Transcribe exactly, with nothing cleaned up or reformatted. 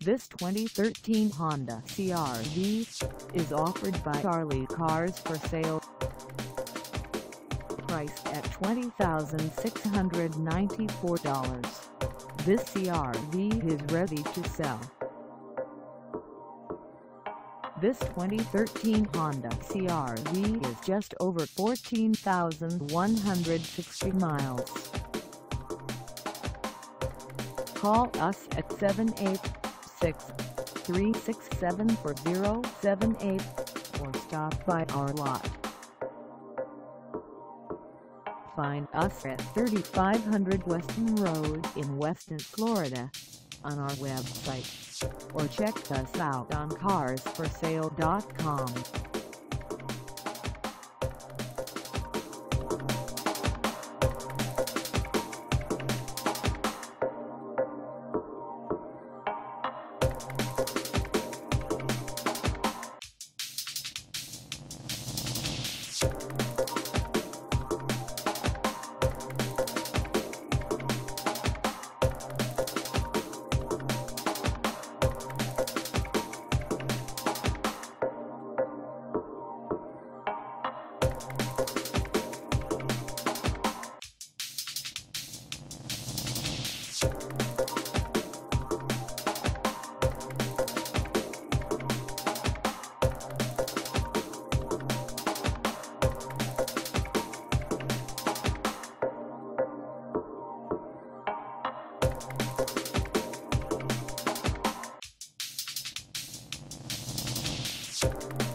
This twenty thirteen Honda C R V is offered by Charlie Cars for Sale. Priced at twenty thousand six hundred ninety-four dollars, this C R V is ready to sell. This twenty thirteen Honda C R V is just over fourteen thousand one hundred sixty miles. Call us at seven eight six, three six seven, four zero seven eight or stop by our lot. Find us at thirty-five hundred Weston Road in Weston, Florida on our website, or check us out on cars for sale dot com. You